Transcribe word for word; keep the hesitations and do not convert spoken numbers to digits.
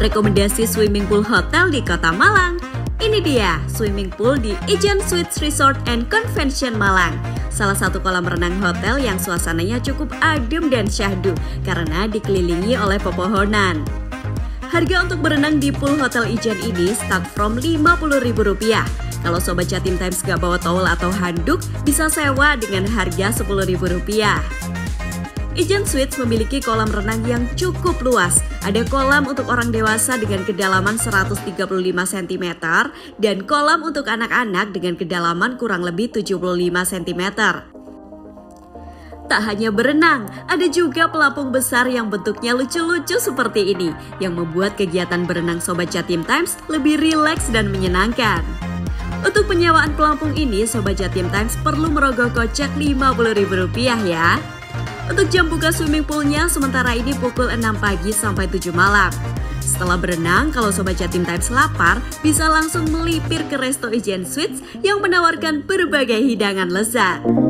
rekomendasi swimming pool hotel di Kota Malang. Ini dia swimming pool di Ijen Suites Resort and Convention Malang. Salah satu kolam renang hotel yang suasananya cukup adem dan syahdu karena dikelilingi oleh pepohonan. Harga untuk berenang di pool Hotel Ijen ini start from lima puluh ribu rupiah. Kalau Sobat Jatim Times gak bawa towel atau handuk, bisa sewa dengan harga sepuluh ribu rupiah. Ijen Suites memiliki kolam renang yang cukup luas. Ada kolam untuk orang dewasa dengan kedalaman seratus tiga puluh lima sentimeter dan kolam untuk anak-anak dengan kedalaman kurang lebih tujuh puluh lima sentimeter. Tak hanya berenang, ada juga pelampung besar yang bentuknya lucu-lucu seperti ini yang membuat kegiatan berenang Sobat Jatim Times lebih rileks dan menyenangkan. Untuk penyewaan pelampung ini, Sobat Jatim Times perlu merogoh kocek lima puluh ribu rupiah ya. Untuk jam buka swimming poolnya sementara ini pukul enam pagi sampai tujuh malam. Setelah berenang, kalau Sobat Jatim Times lapar, bisa langsung melipir ke Resto Ijen Suites yang menawarkan berbagai hidangan lezat.